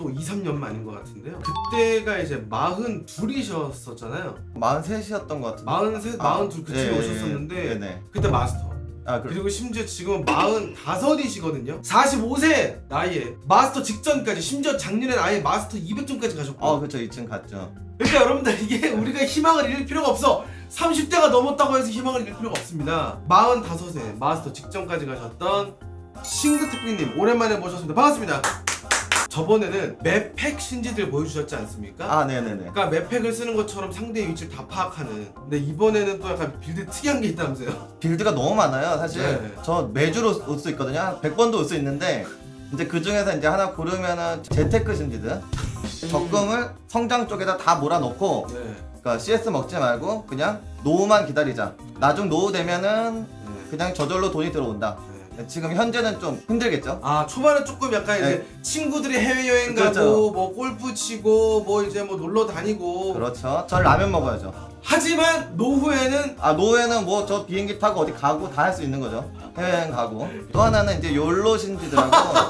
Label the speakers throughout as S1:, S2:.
S1: 또 2, 3년 만인 것 같은데요. 그때가 이제 42이셨었잖아요.
S2: 43이었던 것 같은데.
S1: 43, 42 그쯤에 오셨었는데 그때 마스터. 그리고 심지어 지금은 45이시거든요. 45세 나이에 마스터 직전까지, 심지어 작년엔 아예 마스터 200점까지 가셨고.
S2: 그렇죠. 2층 갔죠.
S1: 그러니까 여러분들 이게 우리가 희망을 잃을 필요가 없어. 30대가 넘었다고 해서 희망을 잃을 필요가 없습니다. 45세 마스터 직전까지 가셨던 싱그특비님 오랜만에 모셨습니다. 반갑습니다. 저번에는 맵팩 신지들 보여주셨지 않습니까?
S2: 네네네.
S1: 그러니까 맵팩을 쓰는 것처럼 상대의 위치를 다 파악하는. 근데 이번에는 또 약간 빌드 특이한 게 있다면서요?
S2: 빌드가 너무 많아요. 사실 저 매주로 올 수 있거든요. 100번도 올 수 있는데 이제 그 중에서 이제 하나 고르면은 재테크 신지들 적금을 성장 쪽에다 다 몰아넣고 그러니까 CS 먹지 말고 그냥 노후만 기다리자. 나중 노후 되면은 그냥 저절로 돈이 들어온다. 지금 현재는 좀 힘들겠죠?
S1: 초반에 조금 약간 이제 친구들이 해외여행 가고 뭐 골프 치고 뭐 이제 뭐 놀러 다니고.
S2: 그렇죠. 전 라면 먹어야죠.
S1: 하지만 노후에는
S2: 노후에는 뭐 저 비행기 타고 어디 가고 다 할 수 있는 거죠. 해외여행 가고. 또 하나는 이제 욜로 신지들하고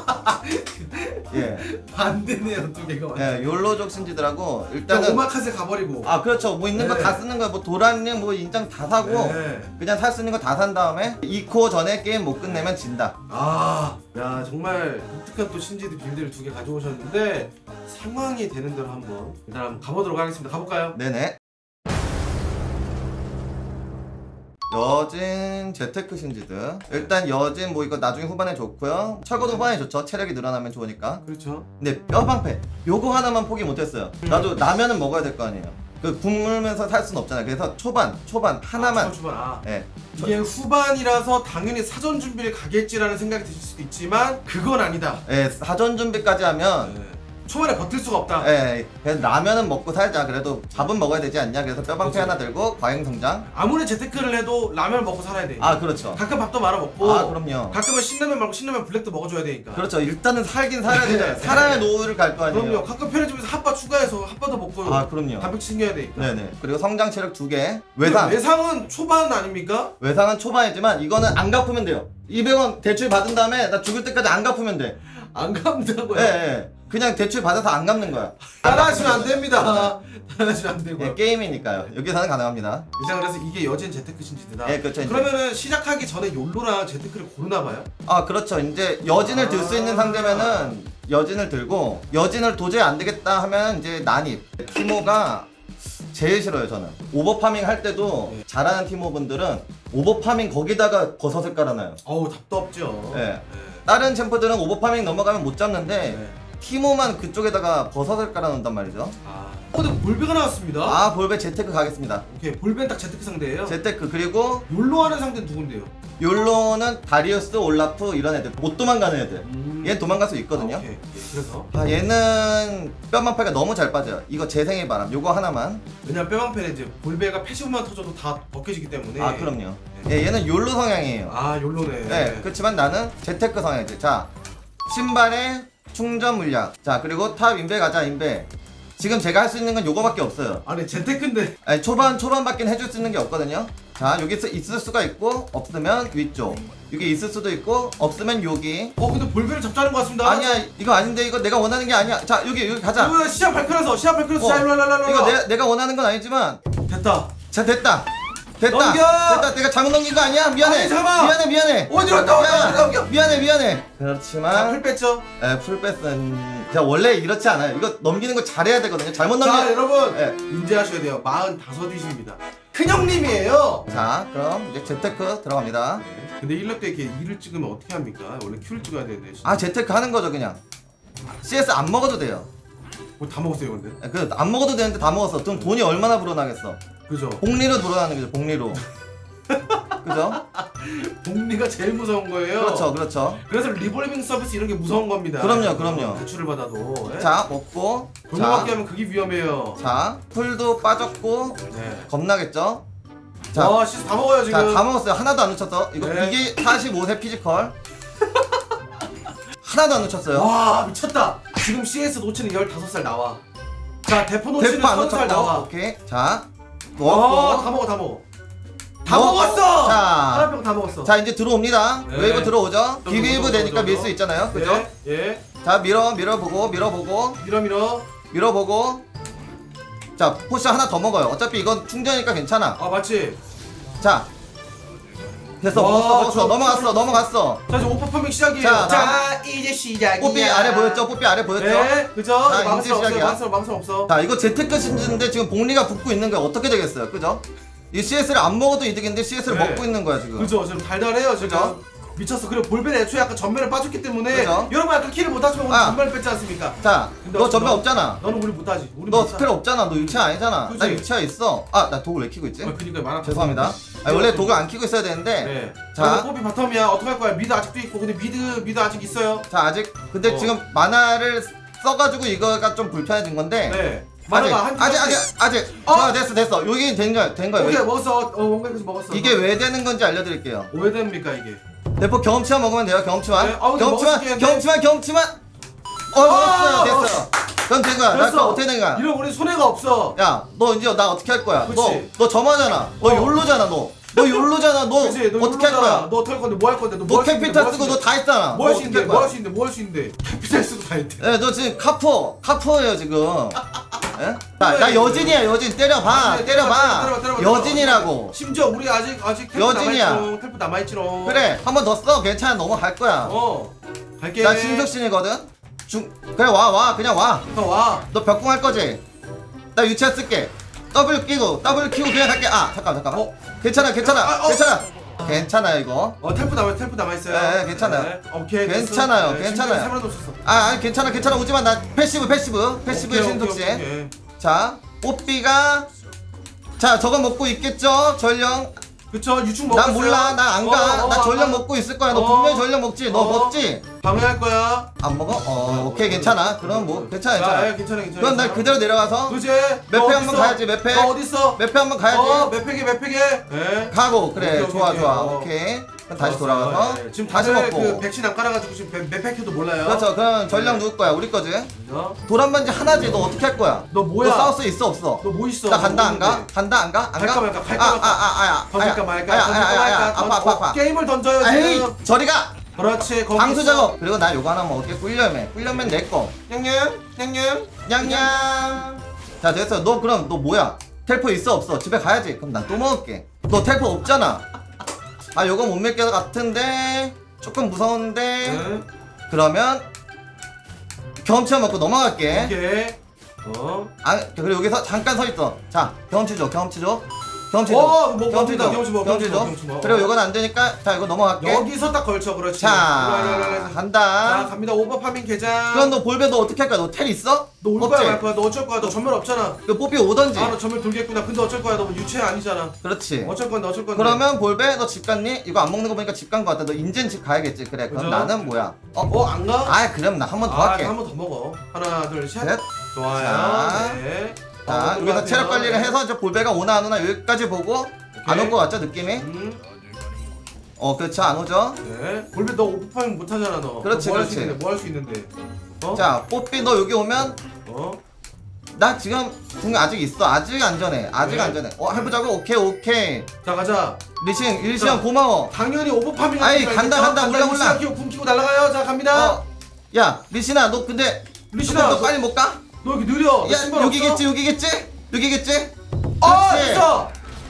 S1: 반대네요, 두 개가.
S2: 욜로족 신지들하고 일단은
S1: 오마카세 가버리고.
S2: 그렇죠. 뭐 있는 거 다 쓰는 거야. 뭐 도란님 뭐 인장 다 사고 그냥 살 수 있는 거 다 산 다음에 2코 전에 게임 못 끝내면 진다.
S1: 야, 정말 독특한 또 신지드 빌드를 두 개 가져오셨는데 상황이 되는 대로 한번 일단 한번 가보도록 하겠습니다. 가볼까요?
S2: 네네. 여진 재테크 신지드. 일단 여진 뭐 이거 나중에 후반에 좋고요. 철거도 후반에 좋죠. 체력이 늘어나면 좋으니까.
S1: 그렇죠.
S2: 근데 뼈방패 요거 하나만 포기 못했어요. 나도 라면은 먹어야 될 거 아니에요. 그 굶으면서 살 수는 없잖아요. 그래서 초반 하나만.
S1: 이게 후반이라서 당연히 사전 준비를 가겠지라는 생각이 드실 수도 있지만 그건 아니다.
S2: 사전 준비까지 하면
S1: 초반에 버틸 수가 없다.
S2: 그래서 라면은 먹고 살자. 그래도 밥은 먹어야 되지 않냐. 그래서 뼈방패 하나 들고 과잉성장.
S1: 아무리 재테크를 해도 라면을 먹고 살아야 돼.
S2: 그렇죠.
S1: 가끔 밥도 말아 먹고.
S2: 그럼요.
S1: 가끔은 신라면 말고 신라면 블랙도 먹어줘야 되니까.
S2: 그렇죠. 일단은 살긴 살아야 되잖아요. 살아야 노후를 갈 거 아니에요.
S1: 그럼요. 가끔 편의점에서 핫바 추가해서 핫바도 먹고.
S2: 그럼요.
S1: 단백질 챙겨야 되니까.
S2: 네네. 그리고 성장 체력 2개. 외상은
S1: 초반 아닙니까?
S2: 외상은 초반이지만 이거는 안 갚으면 돼요. 200원 대출 받은 다음에 나 죽을 때까지 안 갚으면 돼.
S1: 안 갚는다고요?
S2: 그냥 대출 받아서 안 갚는 거야.
S1: 따라하시면 안 됩니다. 따라하시면 안 되고요.
S2: 게임이니까요. 여기서는 가능합니다.
S1: 일단 그래서 이게 여진 재테크 신지드다.
S2: 그렇죠.
S1: 그러면은 시작하기 전에 욜로랑 재테크를 고르나 봐요?
S2: 그렇죠. 이제 여진을 들 수 있는 상대면은 여진을 들고, 여진을 도저히 안 되겠다 하면 이제 난입. 티모가 제일 싫어요. 저는 오버파밍 할 때도 잘하는 티모분들은 오버파밍 거기다가 버섯을 깔아놔요.
S1: 답도 없죠.
S2: 다른 챔프들은 오버파밍 넘어가면 못 잡는데 티모만 그쪽에다가 버섯을 깔아놓는단 말이죠.
S1: 근데 볼베가 나왔습니다.
S2: 볼베 재테크 가겠습니다.
S1: 오케이, 볼베는 딱 재테크 상대예요.
S2: 재테크. 그리고
S1: 욜로 하는 상대는 누군데요?
S2: 욜로는 다리우스, 올라프 이런 애들. 못 도망가는 애들. 얘는 도망갈 수 있거든요.
S1: 그래서
S2: 얘는 뼈방패가 너무 잘 빠져요. 이거 재생의 바람 요거 하나만.
S1: 왜냐면 뼈방패는 이제 볼베가 패시브만 터져도 다 벗겨지기 때문에.
S2: 그럼요. 얘는 욜로 성향이에요.
S1: 욜로네.
S2: 그렇지만 나는 재테크 성향이지. 자, 신발에 충전 물량. 자, 그리고 탑 인베 가자. 인베. 지금 제가 할 수 있는 건 요거밖에 없어요.
S1: 재테크인데.
S2: 초반밖에 해줄 수 있는 게 없거든요. 자, 여기 있을 수가 있고, 없으면 위쪽. 여기 있을 수도 있고, 없으면 여기.
S1: 근데 볼베를 잡자는 것 같습니다.
S2: 아니야, 이거 아닌데. 이거 내가 원하는 게 아니야. 자, 여기 가자.
S1: 시야 발끈해서. 자, 일로.
S2: 이거 내가 원하는 건 아니지만.
S1: 됐다.
S2: 자, 됐다.
S1: 넘겨!
S2: 됐다. 내가 잘못 넘긴 거 아니야? 미안해. 미안해.
S1: 어디로 넘겨?
S2: 미안해. 그렇지만.
S1: 풀 뺐죠?
S2: 풀 뺐은. 자, 원래 이렇지 않아요. 이거 넘기는 거 잘해야 되거든요. 잘못 넘기면.
S1: 자, 여러분. 인지하셔야 돼요. 45이십니다. 큰형님이에요.
S2: 자, 그럼 이제 재테크 들어갑니다.
S1: 근데 1렙 때 이렇게 2를 찍으면 어떻게 합니까? 원래 Q를 찍어야 되는데.
S2: 재테크 하는 거죠, 그냥. CS 안 먹어도 돼요.
S1: 다 먹었어요, 근데?
S2: 안 먹어도 되는데 다 먹었어. 그럼 돈이 얼마나 불어나겠어.
S1: 그죠?
S2: 복리로 불어나는 거죠, 복리로. 그죠?
S1: 복리가 제일 무서운 거예요.
S2: 그렇죠.
S1: 그래서 리볼빙 서비스 이런 게 무서운 겁니다.
S2: 그럼요.
S1: 대출을 받아도.
S2: 자, 먹고.
S1: 돌려받기 하면 그게 위험해요.
S2: 자, 풀도 빠졌고. 겁나겠죠?
S1: 자, 시스 다 먹어요, 지금.
S2: 자, 다 먹었어요. 하나도 안 놓쳤어. 이게 45세 피지컬. 하나도 안 놓쳤어요.
S1: 와, 미쳤다. 지금 CS 노치는 15살 나와. 자, 대포 노치는 30살 나와.
S2: 오케이. 자,
S1: 다 먹어. 다 먹었어!
S2: 자,
S1: 하나병 다 먹었어.
S2: 자, 이제 들어옵니다. 웨이브 들어오죠? 비웨이브 되니까 밀 수 있잖아요. 그죠? 자 밀어보고 밀어보고. 자 포션 하나 더 먹어요. 어차피 이건 충전이니까 괜찮아.
S1: 아 맞지.
S2: 자 됐어. 먹었어. 넘어갔어.
S1: 자 이제 오퍼 파밍 시작이에요.
S2: 자,
S1: 이제 시작이야.
S2: 뽀삐 아래 보였죠?
S1: 네 그죠.
S2: 자,
S1: 망설
S2: 이제
S1: 없어요.
S2: 시작이야.
S1: 망설 없어.
S2: 자 이거 재테크 신지인데 지금 복리가 붙고 있는 거야. 어떻게 되겠어요? 그죠? 이 CS를 안 먹어도 이득인데 CS를
S1: 네.
S2: 먹고 있는 거야 지금.
S1: 그죠. 지금 달달해요 지금.
S2: 그죠?
S1: 미쳤어. 그리고 볼벤 애초에 약간 전면을 빠졌기 때문에
S2: 그죠?
S1: 여러분 아까 킬을 못하시면 오늘 전면을 뺐지 않습니까?
S2: 자,
S1: 근데
S2: 너
S1: 어차피
S2: 전면 없잖아.
S1: 너는 우리 못하지. 우리
S2: 너
S1: 못하.
S2: 스펠 없잖아. 너 유치아 아니잖아.
S1: 그치?
S2: 나 유치아 있어. 아, 나 독을 왜 키고 있지?
S1: 그니까 말아.
S2: 죄송합니다. 아니, 원래 독을 안 키고 있어야 되는데.
S1: 네.
S2: 자.
S1: 자, 뽀삐 바텀이야. 어떡할 거야? 미드 아직도 있고. 근데 미드 아직 있어요.
S2: 자, 아직 근데 지금 만화를 써가지고 이거가 좀 불편해진 건데.
S1: 네. 만화가
S2: 아직. 됐어. 여기 된 거야.
S1: 오케이 먹었어. 원가에서 먹었어.
S2: 이게 왜 되는 건지 알려드릴게요.
S1: 왜 됩니까 이게?
S2: 대포 경험치만 먹으면 돼요. 경험치만.
S1: 네, 근데
S2: 경험치만. 먹었어요. 됐어요. 그럼 된 거야. 나
S1: 됐어.
S2: 어떻게 된 거야?
S1: 이런 우리 손해가 없어.
S2: 야, 너 이제 나 어떻게 할 거야?
S1: 그치.
S2: 너 점하잖아. 너 욜로잖아. 너 욜로잖아. 너
S1: 그치, 너
S2: 어떻게 할 거야?
S1: 너 어떻게 할 건데? 뭐 할 건데?
S2: 너 캐피탈 쓰고 너 다 했잖아.
S1: 뭐 할 수 있는데?
S2: 거야?
S1: 뭐 할 수 있는데? 캐피탈 쓰고 다 했대.
S2: 너 지금 카포예요 지금. 예? 나 여진이야 여진. 때려봐.
S1: 때려봐.
S2: 여진이라고.
S1: 심지어 우리 아직
S2: 여진이야.
S1: 텔프 남아있지롱.
S2: 그래 한 번 더 써. 괜찮아. 넘어갈 거야.
S1: 갈게.
S2: 나 신석신이거든. 그래 와 그냥 와.
S1: 와.
S2: 너 벽공 할 거지? 나 유치아 쓸게. 더블 키고 그냥 갈게. 아 잠깐만. 괜찮아. 괜찮아요 이거.
S1: 텔프 남아있어요.
S2: 네, 괜찮아요.
S1: 네. 오케이.
S2: 괜찮아요.
S1: 됐어.
S2: 괜찮아요.
S1: 네, 3만 없었어.
S2: 아니 괜찮아. 오지마. 나 패시브의 신석신.
S1: 오케이.
S2: 자 뽀삐가 자 저거 먹고 있겠죠? 전령.
S1: 그쵸 유충 먹었어요.
S2: 난 몰라. 나 안 가. 나 전령 먹고 있을 거야. 너 분명히 전령 먹지. 너 먹지?
S1: 방해할 거야.
S2: 안 먹어? 오케이 괜찮아. 그럼 뭐 괜찮아.
S1: 괜찮아.
S2: 그럼 날 그대로 내려가서
S1: 그지?
S2: 맵패 한번 가야지. 맵패.
S1: 너 어딨어?
S2: 맵패 한번 가야지.
S1: 맵패게. 네.
S2: 가고 그래.
S1: 오케이,
S2: 좋아.
S1: 오케이.
S2: 오케이. 그럼 다시 돌아가서
S1: 네. 지금
S2: 다시
S1: 다들
S2: 먹고.
S1: 그 백신 안 깔아가지고 지금 맵패켜도 몰라요.
S2: 그렇죠. 그럼 전령 누구 거야? 우리 거지? 도란반지 하나지. 너 어떻게 할 거야?
S1: 너 뭐야?
S2: 너 사우스 있어 없어?
S1: 너 뭐 있어?
S2: 나 간다 안 가? 안 가?
S1: 갈까 말까. 던질까 말까.
S2: 아파.
S1: 게임을 던져요
S2: 에이
S1: 지금.
S2: 저리 가.
S1: 그렇지. 거기
S2: 방수
S1: 있어.
S2: 작업. 그리고 나 요거 하나 먹을게. 꿀려면 내 거. 냥냥. 자 됐어. 너 그럼 너 뭐야? 텔포 있어 없어? 집에 가야지. 그럼 난 또 먹을게. 너 텔포 없잖아. 아 요거 못 먹을 것 같은데 조금 무서운데.
S1: 응.
S2: 그러면 경험치 먹고 넘어갈게.
S1: 오케이.
S2: 아 그리고 여기서 잠깐 서 있어. 자 경험치 줘. 경험치 줘.
S1: 경험치 줘.
S2: 그리고 요건 안 되니까 자 이거 넘어갈게.
S1: 여기서 딱 걸쳐. 그렇지.
S2: 자
S1: 자
S2: 간다.
S1: 갑니다. 오버 파밍 개장.
S2: 그럼 너 볼베 너 어떻게 할 거야? 너 텔 있어?
S1: 너 올 거야 말 거야? 너 어쩔 거야? 너 전멸 없잖아.
S2: 그 뽀삐 오던지.
S1: 너 전멸 돌겠구나. 근데 어쩔 거야? 너 유체 아니잖아.
S2: 그렇지.
S1: 어쩔 건데.
S2: 그러면 볼베 너 집 갔니? 이거 안 먹는 거 보니까 집 간 거 같아. 너 인젠 집 가야겠지. 그래. 그럼
S1: 그죠?
S2: 나는 뭐야?
S1: 안 가?
S2: 아 그럼 나 한 번 더 할게.
S1: 한 번 더 먹어. 하나 둘 셋.
S2: 셋.
S1: 좋아요.
S2: 자.
S1: 네.
S2: 자 여기서 체력 관리를 해서 저 볼베가 오나 안 오나 여기까지 보고 안 올 거 같죠 느낌이? 그렇죠 안 오죠?
S1: 네. 볼베 너 오버 파밍 못 하잖아 너.
S2: 그렇지,
S1: 뭐
S2: 그렇지.
S1: 뭐 할 수 있는데?
S2: 자 뽀삐 너 여기 오면 나 지금 궁 아직 있어. 아직 안전해. 해보자고. 오케이.
S1: 자 가자.
S2: 리시형 고마워.
S1: 당연히 오버 파밍.
S2: 아이 간다. 몰라.
S1: 궁 끼고 날아가요. 자 갑니다.
S2: 야 리신아 너 근데 너 빨리 못 가?
S1: 너 여기 느려.
S2: 야 여기겠지?
S1: 됐어.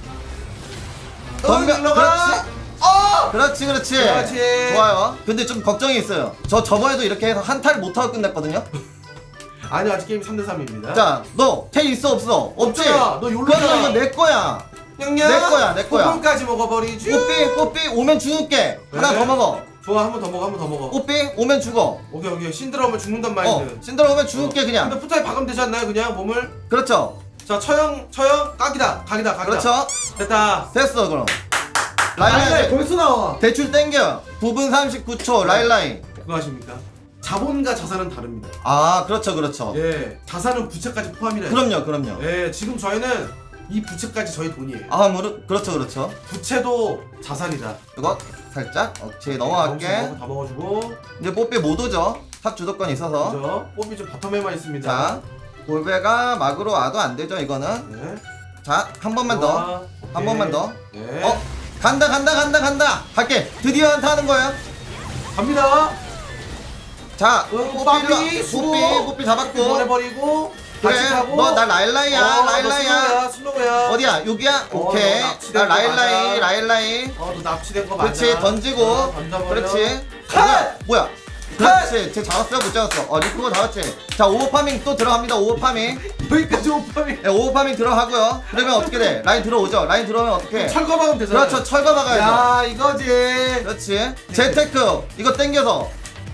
S2: 그렇지. 좋아요. 근데 좀 걱정이 있어요. 저번에도 이렇게 해서 한타를 못하고 끝냈거든요.
S1: 아니 아직 게임 3대3입니다.
S2: 자, 너 텔 있어 없어? 없지?
S1: 너 욜로잖아.
S2: 그럼 이거 내 거야. 내 거야.
S1: 호빵까지 먹어버리지.
S2: 뽀삐 오면 죽을게. 하나 더 먹어.
S1: 좋아, 한 번 더 먹어.
S2: 뽀삐 오면 죽어.
S1: 오케이. 신드라 오면 죽는단 마인드.
S2: 신드라 오면 죽을게 그냥.
S1: 근데 푸타에 박으면 되지 않나요 그냥 몸을?
S2: 그렇죠.
S1: 자 처형 각이다.
S2: 그렇죠. 됐어 그럼. 라인
S1: 벌써 나와.
S2: 대출 땡겨. 9분 39초 라인.
S1: 그거 아십니까? 자본과 자산은 다릅니다.
S2: 아 그렇죠.
S1: 예, 자산은 부채까지 포함이라.
S2: 그럼요.
S1: 예, 지금 저희는 이 부채까지 저희 돈이에요.
S2: 그렇죠.
S1: 부채도 자산이다.
S2: 이거 살짝 넘어갈게.
S1: 다 먹어주고.
S2: 이제 뽀삐 못 오죠. 탑 주도권이 있어서.
S1: 그죠? 뽀삐 좀 바텀에만 있습니다.
S2: 자, 볼베가 막으로 와도 안 되죠 이거는.
S1: 네.
S2: 자, 한 번만 더. 한 번만 더.
S1: 네.
S2: 간다. 갈게. 드디어 한타 하는 거예요.
S1: 갑니다.
S2: 자,
S1: 뽀삐
S2: 뽀삐 잡았고.
S1: 보내버리고
S2: 그래,
S1: 같이 가고.
S2: 너 나 라일라이야, 라일라이야.
S1: 슬로우야.
S2: 어디야? 여기야? 오케이.
S1: 너
S2: 나
S1: 납치된 거
S2: 라일라이,
S1: 맞아.
S2: 라일라이.
S1: 너 납치된 거 맞아.
S2: 그렇지, 던지고.
S1: 던져버려.
S2: 그렇지.
S1: 컷!
S2: 뭐야? 그렇지. 쟤 잡았어, 못 잡았어? 리코가 잡았지. 자, 오버파밍 또 들어갑니다. 오버파밍.
S1: 여기까지 오빠이.
S2: 네, 오버파밍 들어가고요. 그러면 어떻게 돼? 라인 들어오죠. 라인 들어오면 어떻게?
S1: 철거 박으면 되잖아.
S2: 그렇죠. 철거 박아야죠.
S1: 야 이거지.
S2: 그렇지. 재테크 이거 땡겨서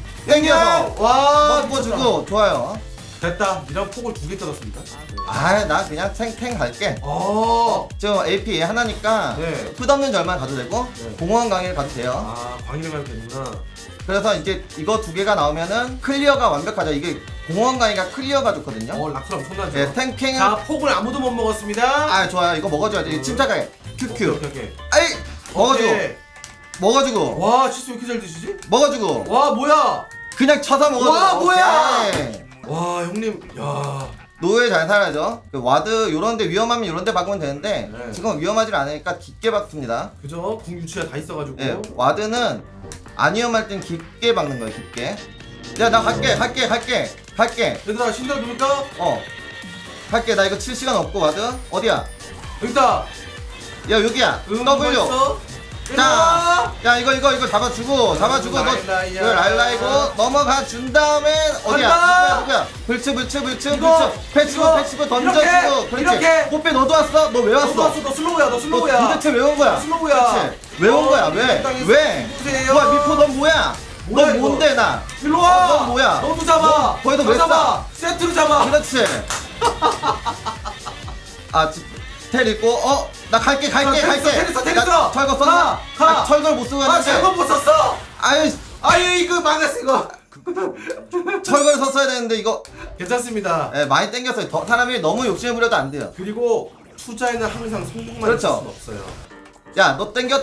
S1: 와
S2: 먹어주고 좋아요.
S1: 됐다. 이런 폭을 2개 뜯었습니다.
S2: 아, 나 그냥 탱 갈게. 지금 AP 하나니까
S1: 네.
S2: 끝없는 절만 가도 되고
S1: 네.
S2: 공허한 강의를 가도 돼요.
S1: 아 광희를 가면 되는구나.
S2: 그래서 이제 이거 2개가 나오면은 클리어가 완벽하죠. 이게 공허한 강의가 클리어가 좋거든요.
S1: 락스 엄청나죠.
S2: 네, 탱킹.
S1: 자 폭을 아무도 못 먹었습니다.
S2: 아, 좋아요. 이거 먹어줘야지. 침착하게. 큐큐.
S1: 오케이.
S2: 아이, 먹어주고.
S1: 오케이.
S2: 먹어주고.
S1: 와 치즈 왜 이렇게 잘 드시지?
S2: 먹어주고.
S1: 와 뭐야?
S2: 그냥 쳐서 먹어줘.
S1: 와, 뭐야?
S2: 오케이.
S1: 와 형님 야.
S2: 노예 잘 살아야죠. 그 와드 요런데 위험하면 요런데 박으면 되는데
S1: 네.
S2: 지금 위험하지 않으니까 깊게 박습니다.
S1: 그죠? 궁 유치가 다 있어가지고.
S2: 예, 와드는 안 위험할 땐 깊게 박는 거예요. 깊게. 야, 나 갈게.
S1: 얘들아 신들 누를까?
S2: 갈게. 나 이거 칠 시간 없고 와드. 어디야?
S1: 여기다.
S2: 야, 여기야. W. 자, 야, 이거 잡아주고 너
S1: 라일라이야.
S2: 라일라이고 넘어가 준 다음에 어디야?
S1: 간다.
S2: 누구야? 불츠
S1: 이거,
S2: 패치고 던져주고.
S1: 이렇게.
S2: 뽀삐 너도 왔어? 너 왜 왔어?
S1: 너 슬로우야. 너 슬로우야.
S2: 도대체 왜 온 거야?
S1: 슬로우야.
S2: 그렇지. 왜 온 거야? 왜?
S1: 누구세요?
S2: 뭐야, 미포 넌 뭐야?
S1: 뭐야,
S2: 넌
S1: 이거?
S2: 뭔데 나?
S1: 일로 와.
S2: 넌 뭐야?
S1: 너도 잡아.
S2: 거기서
S1: 너
S2: 왜
S1: 잡아. 세트로 잡아.
S2: 그렇지. 텔 있고 나 갈게.
S1: 테리스.
S2: 철거 썼나?
S1: 가.
S2: 철거를 못 쓰고 했는데.
S1: 잘못 못 썼어.
S2: 아유,
S1: 이거 망했어 이거.
S2: 철거를 썼어야 되는데 이거
S1: 괜찮습니다.
S2: 많이 땡겼어요. 사람이 너무 욕심을 부려도 안 돼요.
S1: 그리고 투자에는 항상 성공만
S2: 그렇죠.
S1: 있을 수는 없어요.
S2: 야, 너 땡겨.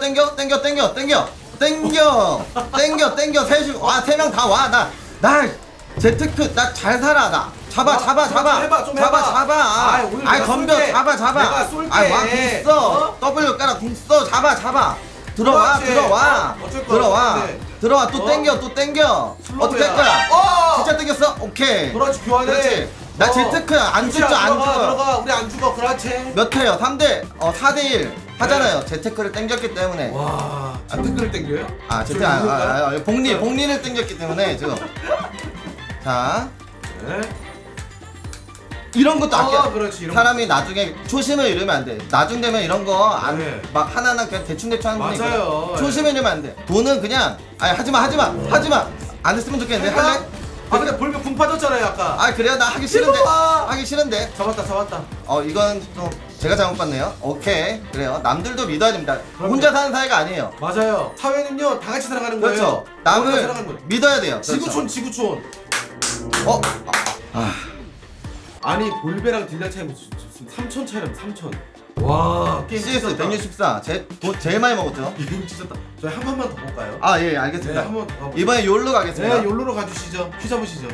S2: 셋이 세 명 다 와. 나 재테크 나 잘 살아. 나 잡아.
S1: 좀 해봐. 오늘 내가
S2: 덤벼.
S1: 쏠게.
S2: 잡아.
S1: 내가 쏠게.
S2: 와궁 써. W 깔아 궁 써. 잡아. 들어와.
S1: 어쩔 거야.
S2: 들어와. 또 땡겨. 어떻게 할 거야? 진짜 땡겼어? 오케이.
S1: 그렇지 교환해.
S2: 그렇지. 나 재테크 안 죽죠.
S1: 들어가. 우리 안 죽어. 그렇지.
S2: 몇 회요? 4대1 하잖아요. 재테크를 땡겼기 때문에.
S1: 와, 재테크를 땡겨요?
S2: 재테크 복리를 땡겼기 때문에 지금. 자,
S1: 네.
S2: 이런 것도 아껴.
S1: 그렇지. 이런
S2: 사람이 나중에 초심을 잃으면 안 돼. 나중 되면 이런 거 안
S1: 네.
S2: 막 하나하나 그냥 대충 하는 분이
S1: 맞아요.
S2: 있거든. 초심을 잃으면 안 돼. 돈은 그냥 하지마. 안 했으면 좋겠는데. 할래?
S1: 근데 볼면 궁 빠졌잖아요 아까.
S2: 그래요? 나 하기 싫은데.
S1: 와.
S2: 하기 싫은데.
S1: 잡았다.
S2: 이건 좀 제가 잘못 봤네요. 오케이. 그래요. 남들도 믿어야 됩니다.
S1: 그럼요.
S2: 혼자 사는 사이가 아니에요.
S1: 맞아요. 사회는요 다 같이 살아가는 거예요.
S2: 그렇죠. 남을 믿어야 돼요. 그렇죠.
S1: 지구촌. 아니 볼베랑 딜량 차이 무슨 3천 차이라면 3천. 와 게임
S2: CS 164 제일 많이 먹었죠.
S1: 게임 찢었다. 저희 한 번만 더 볼까요?
S2: 예, 알겠습니다.
S1: 네, 한번 더 가볼게요.
S2: 이번에 욜로 가겠습니다.
S1: 네, 욜로로 가주시죠. 퀴 잡으시죠. 네.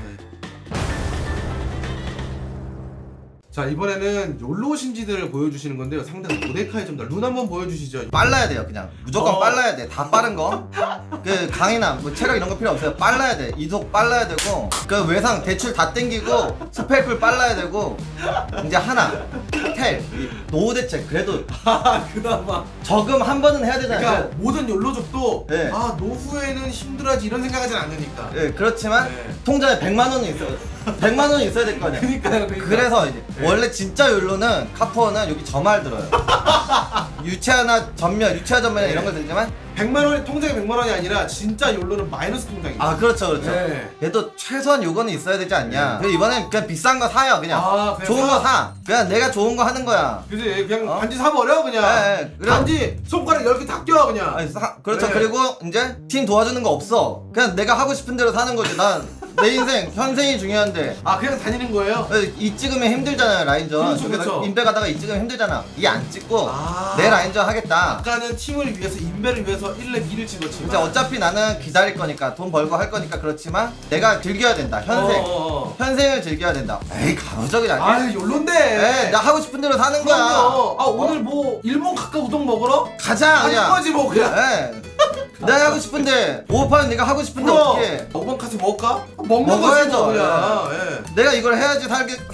S1: 자 이번에는 욜로 신지들을 보여주시는 건데요. 상대가 모데카이 좀 더. 룬 한번 보여주시죠.
S2: 빨라야 돼요. 그냥 무조건 빨라야 돼. 다 빠른 거. 그 강이나 뭐 체력 이런 거 필요 없어요. 빨라야 돼. 이속 빨라야 되고 그 외상 대출 다 땡기고 스펠풀 빨라야 되고 이제 하나 텔 노후 대책 그래도
S1: 그나마
S2: 저금 한 번은 해야 되잖아요.
S1: 그러니까 모든 욜로족도
S2: 네.
S1: 노후에는 힘들어하지 이런 생각하진 않으니까.
S2: 그렇지만
S1: 네.
S2: 통장에 100만 원은 있어요. 100만 원이 있어야 될 거 아니야.
S1: 그러니까요.
S2: 그래서 이제
S1: 네.
S2: 원래 진짜 욜로는 카푸어는 여기 저말 들어요. 유채하나 전면, 유채화 전면 이런 거 들지만
S1: 100만 원이 통장에 100만 원이 아니라 진짜 욜로는 마이너스 통장이에요.
S2: 그렇죠.
S1: 네.
S2: 그래도 최소한 요거는 있어야 되지 않냐. 그래서 이번엔 그냥 비싼 거 사요. 그냥
S1: 그냥
S2: 좋은 거 사. 그냥 내가 좋은 거 하는 거야.
S1: 그지 그냥 반지 사버려 그냥.
S2: 네, 그래.
S1: 반지 손가락 10개 다 껴 그냥.
S2: 그렇죠.
S1: 네.
S2: 그리고 이제 팀 도와주는 거 없어. 그냥 내가 하고 싶은 대로 사는 거지. 난 내 인생 현생이 중요한데.
S1: 그냥 다니는 거예요?
S2: 이 찍으면 힘들잖아요. 라인전.
S1: 그렇죠.
S2: 인베 가다가 이 찍으면 힘들잖아. 이 안 찍고
S1: 아.
S2: 내 라인전 하겠다.
S1: 아까는 팀을 위해서 인베를 위해서 1렙 2를 찍었지만
S2: 이제 어차피 나는 기다릴 거니까 돈 벌고 할 거니까 그렇지만 내가 즐겨야 된다. 현생. 현생을 즐겨야 된다. 에이 가부적이 아니야.
S1: 욜로인데.
S2: 나 하고 싶은 대로 사는 거야.
S1: 오늘 뭐 일본 가까 우동 먹으러?
S2: 가자
S1: 갈
S2: 그냥.
S1: 거지 뭐 그냥.
S2: 내가 하고 싶은데 오버파는 네가 하고 싶은데 어떻게
S1: 5번 카스 먹을까? 먹는
S2: 먹어야죠.
S1: 거지 그냥. 예.
S2: 내가 이걸 해야지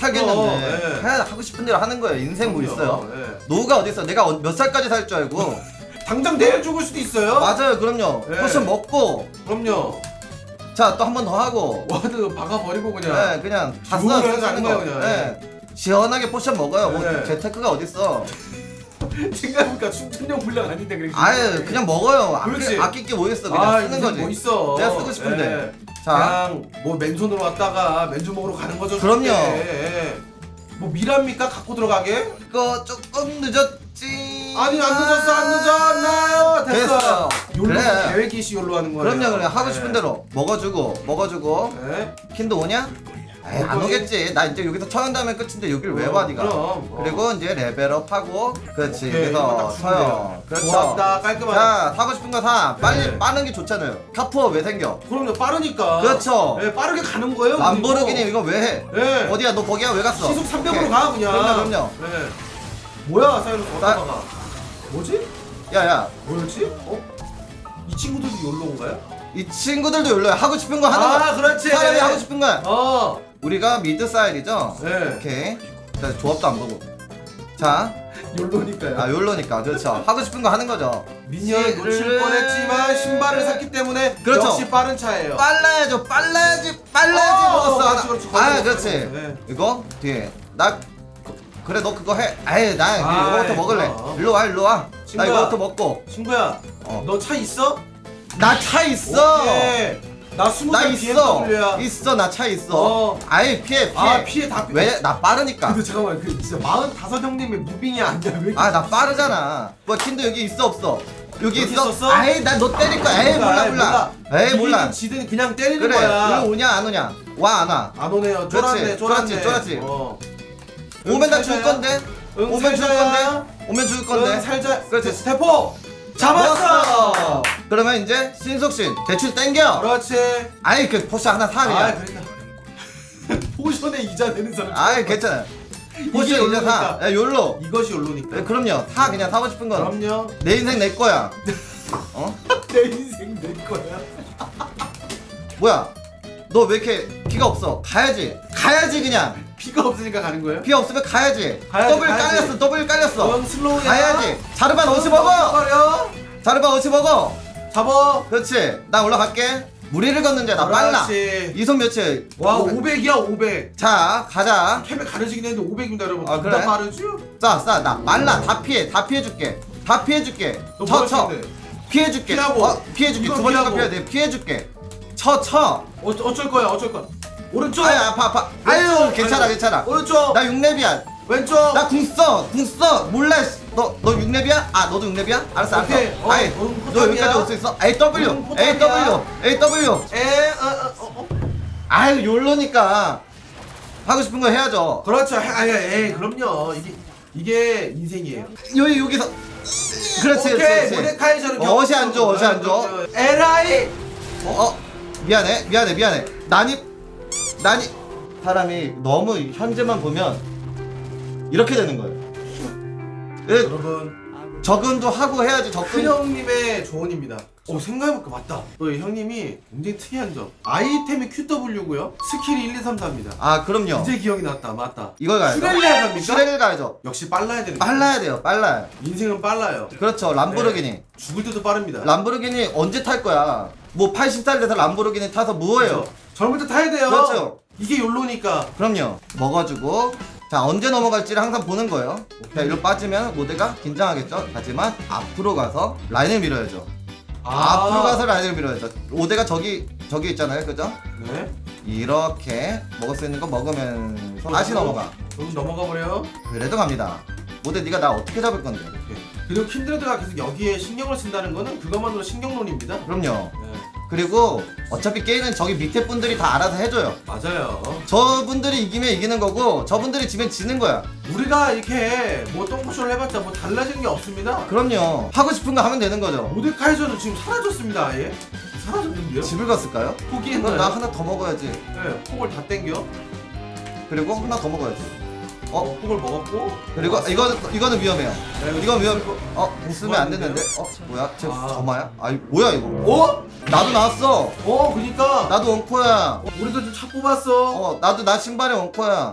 S2: 살겠는데
S1: 예.
S2: 해야 하고 싶은 대로 하는 거야. 인생 뭐 있어요.
S1: 예.
S2: 노후가 어딨어. 내가 몇 살까지 살 줄 알고.
S1: 당장 내일 죽을 수도 있어요.
S2: 맞아요. 그럼요.
S1: 예.
S2: 포션 먹고
S1: 그럼요.
S2: 자 또 한 번 더 하고
S1: 와드 박아버리고 그냥.
S2: 네, 그냥 다
S1: 죽으면
S2: 쓰는
S1: 가는
S2: 거.
S1: 거야, 그냥.
S2: 네. 시원하게 포션 먹어요. 뭐
S1: 네.
S2: 재테크가 어딨어.
S1: 생각해보니까 충전용 분량 아닌데 그래.
S2: 아유 그냥 먹어요.
S1: 그렇지.
S2: 아낄 게 뭐 있어. 그냥 쓰는 거지.
S1: 뭐 있어.
S2: 내가 쓰고 싶은데.
S1: 예.
S2: 자
S1: 그냥 뭐 맨손으로 왔다가 맨주 먹으러 가는 거죠.
S2: 그럼요.
S1: 예. 뭐 미랍니까? 갖고 들어가게?
S2: 이거 조금 늦었지.
S1: 아니 안 늦었어 안 늦었나요?
S2: 됐어요.
S1: 욜로
S2: 그래.
S1: 계획이시 욜로 하는 거예요.
S2: 그럼요. 그래 하고
S1: 네.
S2: 싶은 대로 먹어주고
S1: 네.
S2: 킨도 오냐? 에이, 안 오겠지. 나 이제 여기서 처형 다음에 끝인데 여길 왜 봐 니가.
S1: 그럼.
S2: 그리고 이제 레벨업하고 그렇지.
S1: 오케이,
S2: 그래서
S1: 이거 딱 주면
S2: 서요.
S1: 돼요.
S2: 그렇죠.
S1: 고맙다 깔끔하다.
S2: 자 사고 싶은 거 사. 빨리
S1: 네.
S2: 빠른 게 좋잖아요. 카푸어 왜 생겨?
S1: 그럼요 빠르니까.
S2: 그렇죠.
S1: 네, 빠르게 가는 거예요.
S2: 람보르기니 이거 왜 해?
S1: 네.
S2: 어디야 너 거기야 왜 갔어?
S1: 시속 300으로
S2: 오케이.
S1: 가 그냥.
S2: 그럼요.
S1: 네. 뭐야 사이러스 어디다가 가? 뭐지?
S2: 야야
S1: 뭐였지? 이 친구들도 욜로인가요?
S2: 이 친구들도 열로야. 하고 싶은 거 하는 거.
S1: 아 그렇지.
S2: 사람이 하고 싶은 거야. 우리가 미드 사일이죠?
S1: 네.
S2: 오케이. 자, 조합도 안 보고. 자,
S1: 욜로니까요.
S2: 아 욜로니까 그렇죠. 하고 싶은 거 하는 거죠.
S1: 미니언 놓칠 뻔했지만 신발을 샀기 때문에
S2: 그렇죠.
S1: 역시 빠른 차예요.
S2: 빨라야죠. 빨라야지 먹었어.
S1: 그렇지, 그렇지.
S2: 아 그렇지.
S1: 네.
S2: 이거 뒤에 나 그래 너 그거 해. 아이 나 이거부터 먹을래.
S1: 어.
S2: 일로 와 일로 와. 나
S1: 친구야.
S2: 이거부터 먹고.
S1: 친구야, 너 차 있어?
S2: 나 차 있어.
S1: 오케이. 나
S2: 나
S1: 20대
S2: 있어.
S1: BMW야.
S2: 있어 나 차 있어. 아이 피해.
S1: 아 피해 다 피해.
S2: 왜? 나 빠르니까.
S1: 근데 잠깐만 그 진짜 45 형님의 무빙이 아니야 왜?
S2: 아 나 빠르잖아. 뭐 킨도 여기 있어 없어? 여기
S1: 여기
S2: 있어?
S1: 있었어?
S2: 아이 나 너 때릴 거야. 에이 몰라. 에이 몰라.
S1: 이기든 지든 그냥 때리는
S2: 그래.
S1: 거야.
S2: 이리 오냐 안 오냐? 와 안 와?
S1: 안 오네요.
S2: 그렇지,
S1: 쫄았네.
S2: 쫄았지. 오면 나 줄 건데. 오면 줄 건데. 오면 줄 건데.
S1: 살자.
S2: 그렇지.
S1: 스태포 잡았어.
S2: 먹었어. 그러면 이제 신속신 대출 땡겨.
S1: 그렇지.
S2: 아이 그 포션 하나 사
S1: 아
S2: 그냥.
S1: 그러니까 포션에 이자 내는 사람.
S2: 아이 괜찮아. 포션 이제
S1: 욜로니까.
S2: 사. 야 욜로.
S1: 이것이 욜로니까.
S2: 네, 그럼요. 사 그냥 사고 싶은 거.
S1: 그럼요.
S2: 내 인생 내 거야. 어?
S1: 내 인생 내 거야.
S2: 뭐야? 너 왜 이렇게 피가 없어? 가야지 그냥.
S1: 피가 없으니까 가는 거예요?
S2: 피 없으면 가야지.
S1: 가야지,
S2: 더블
S1: 가야지.
S2: 깔렸어. 더블 깔렸어.
S1: 넌 슬로우야.
S2: 가야지. 자르반 어시 먹어.
S1: 버려.
S2: 자르반 어시 먹어.
S1: 잡어.
S2: 그렇지. 나 올라갈게. 무리를 걷는데 나 빨라.
S1: 그렇지.
S2: 이손 몇칠?
S1: 와 500이야 500.
S2: 자 가자.
S1: 캠에 가려지긴 했는데 500입니다 여러분.
S2: 아, 그래?
S1: 빠르지?
S2: 싸. 나 말라. 다 피해줄게. 다 피해줄게.
S1: 너
S2: 쳐.
S1: 뭐하시는데?
S2: 피해줄게.
S1: 피하고.
S2: 피해줄게.
S1: 이건
S2: 두 번째가
S1: 피하고.
S2: 피해야 돼. 피해줄게. 쳐.
S1: 어쩔 거야 오른쪽.
S2: 아유 아파. 아유 괜찮아.
S1: 오른쪽.
S2: 나 6렙이야.
S1: 왼쪽.
S2: 나 궁 써. 몰라. 너 6렙이야? 아 너도 6렙이야? 알았어.
S1: 오케이.
S2: 아이
S1: 너
S2: 너 여기까지 올 수 있어? AW. 아유 욜로니까 하고 싶은 거 해야죠.
S1: 그렇죠. 아예 그럼요. 이게 인생이에요.
S2: 여기서 그렇지.
S1: 오케이 모데카이저는
S2: 어시 안 줘.
S1: 에라이.
S2: 미안해. 나니 사람이 너무 현재만 보면 이렇게 되는 거예요.
S1: 여러분
S2: 적응도 하고 해야지.
S1: 큰 형님의 조언입니다. 생각해보니까 맞다. 또 이 형님이 굉장히 특이한 점. 아이템이 QW고요. 스킬이 1, 2, 3, 4입니다.
S2: 아 그럼요.
S1: 이제 기억이 났다. 맞다.
S2: 이걸 가야죠.
S1: 슈렐리아 갑니까?
S2: 슈렐 가야죠.
S1: 역시 빨라야 되는 거예요.
S2: 빨라야 돼요. 빨라요.
S1: 인생은 빨라요.
S2: 그렇죠. 람보르기니.
S1: 죽을 때도 빠릅니다.
S2: 람보르기니 언제 탈 거야? 뭐 80살 돼서 람보르기니 타서 뭐해요?
S1: 그렇죠. 젊을 때 타야 돼요.
S2: 그렇죠.
S1: 이게 욜로니까.
S2: 그럼요. 먹어주고 자 언제 넘어갈지를 항상 보는 거예요. 자 일로 빠지면 모델가 긴장하겠죠. 하지만 앞으로 가서 라인을 밀어야죠. 앞으로 가서 라인을 밀어야죠. 오대가 저기 있잖아요. 그죠?
S1: 네.
S2: 이렇게 먹을 수 있는 거 먹으면서 다시 넘어가.
S1: 좀 넘어가 버려요.
S2: 그래도 갑니다. 모델 네가 나 어떻게 잡을 건데?
S1: 그리고 킨드레드가 계속 여기에 신경을 쓴다는 거는 그것만으로 신경론입니다.
S2: 그럼요.
S1: 네.
S2: 그리고 어차피 게임은 저기 밑에 분들이 다 알아서 해줘요.
S1: 맞아요.
S2: 저분들이 이기면 이기는 거고 저분들이 지면 지는 거야.
S1: 우리가 이렇게 뭐 똥꼬쇼를 해봤자 뭐 달라지는 게 없습니다.
S2: 그럼요. 하고 싶은 거 하면 되는 거죠.
S1: 모데카이저는 지금 사라졌습니다. 아예 사라졌는데요?
S2: 집을 갔을까요?
S1: 포기했나요?
S2: 그럼 나 하나 더 먹어야지.
S1: 네, 폭을 다 땡겨.
S2: 그리고 하나 더 먹어야지.
S1: 콩을 먹었고.
S2: 그리고 이거는 위험해요.
S1: 네,
S2: 이건 위험. 쓰면 안 되는데. 뭐야? 쟤
S1: 아.
S2: 점화야? 아이 뭐야 이거?
S1: 어?
S2: 나도 나왔어.
S1: 그니까.
S2: 나도 원코야.
S1: 우리도 좀 차 뽑았어.
S2: 나 신발에 원코야.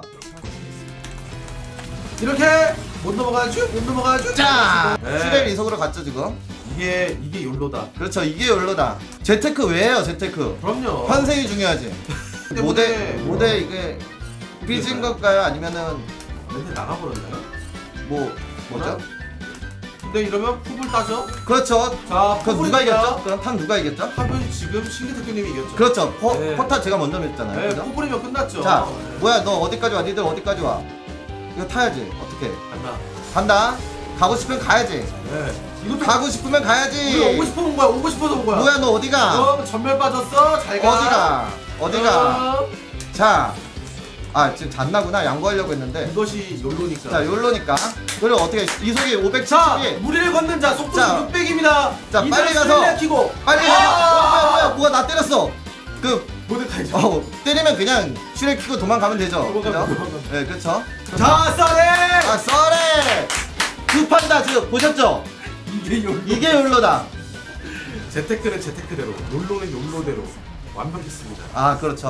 S1: 이렇게 못 넘어가야죠? 못 넘어가야죠?
S2: 자,
S1: 네.
S2: 슈렐 이속으로 갔죠 지금.
S1: 이게 욜로다.
S2: 그렇죠, 이게 욜로다. 재테크 왜 해요 재테크?
S1: 그럼요.
S2: 환생이 중요하지.
S1: 때문에
S2: 모델 이게 삐진 걸까요? 아니면은
S1: 멘트 나가버렸나요?
S2: 뭐죠?
S1: 근데 이러면 푸을 따죠?
S2: 그렇죠.
S1: 자,
S2: 그럼 누가 이겼죠? 그럼 판 누가 이겼죠?
S1: 하면 지금 신기특교님이 이겼죠.
S2: 그렇죠.
S1: 네.
S2: 포타 제가 먼저 냈잖아요.
S1: 네,
S2: 그죠?
S1: 푸불이면 끝났죠.
S2: 자,
S1: 네.
S2: 뭐야 너 어디까지 와? 니들 어디까지 와? 이거 타야지. 어떻게?
S1: 간다.
S2: 가고 싶으면 가야지.
S1: 네. 이것도
S2: 가고 싶으면 가야지.
S1: 우리가 오고 싶어 온 거야. 오고 싶어서 온 거야.
S2: 뭐야 너 어디가?
S1: 전멸 빠졌어. 잘 가.
S2: 어디가? 자, 지금 잤나구나. 양보하려고 했는데.
S1: 이것이 욜로니까.
S2: 자, 욜로니까. 그리고 어떻게 이속이 570이.
S1: 자, 무리를 걷는 자 속도는 600입니다.
S2: 자, 빨리 가서.
S1: 키고.
S2: 빨리 가서. 뭐야 나 때렸어.
S1: 모데카이죠.
S2: 때리면 그냥 슈렉 키고 도망가면 되죠.
S1: 도망가면.
S2: 네, 그렇죠.
S1: 자, 썰에.
S2: 썰에. 급한다 지금 보셨죠? 이게 욜로다.
S1: 재테크는 재테크대로, 욜로는 욜로대로 완벽했습니다.
S2: 그렇죠.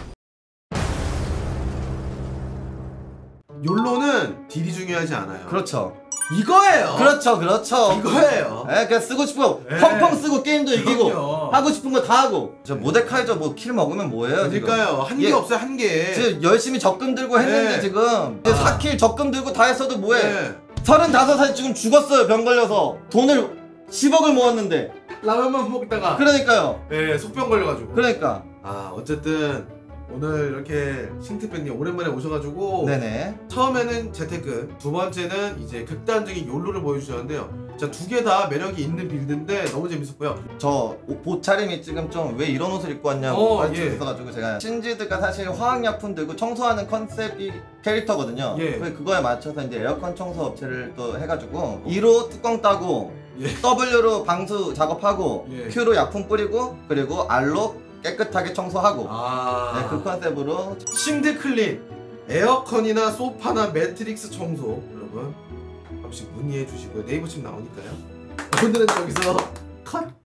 S1: 욜로는 딜이 중요하지 않아요.
S2: 그렇죠.
S1: 이거예요.
S2: 그렇죠.
S1: 이거예요.
S2: 그냥 쓰고 싶고
S1: 네.
S2: 펑펑 쓰고 게임도 이기고
S1: 그럼요.
S2: 하고 싶은 거 다 하고. 저 모데카이저 킬 먹으면 뭐예요?
S1: 그러니까요. 한 개 없어요, 한 개.
S2: 지금 열심히 적금 들고 했는데
S1: 네.
S2: 지금 4킬 적금 들고 다 했어도 뭐해?
S1: 네.
S2: 35살 지금 죽었어요. 병 걸려서 돈을 10억을 모았는데.
S1: 라면만 먹다가.
S2: 그러니까요.
S1: 네, 속병 걸려가지고.
S2: 그러니까.
S1: 어쨌든 오늘 이렇게 싱트팬님 오랜만에 오셔가지고.
S2: 네네.
S1: 처음에는 재테크, 두 번째는 이제 극단적인 욜로를 보여주셨는데요. 자, 두 개 다 매력이 있는 빌드인데 너무 재밌었고요.
S2: 저 옷차림이 지금 좀 왜 이런 옷을 입고 왔냐고 관심이
S1: 예.
S2: 있어가지고 제가 신지드가 사실 화학약품 들고 청소하는 컨셉이 캐릭터거든요.
S1: 예.
S2: 그거에 맞춰서 이제 에어컨 청소 업체를 또 해가지고 2로 뚜껑 따고
S1: 예.
S2: W로 방수 작업하고
S1: 예.
S2: Q로 약품 뿌리고 그리고 R로 깨끗하게 청소하고 네, 그 컨셉으로
S1: 싱드 클린, 에어컨이나 소파나 매트릭스 청소 여러분 한 번씩 문의해 주시고요. 네이버 침 나오니까요. 오늘은 여기서 컷!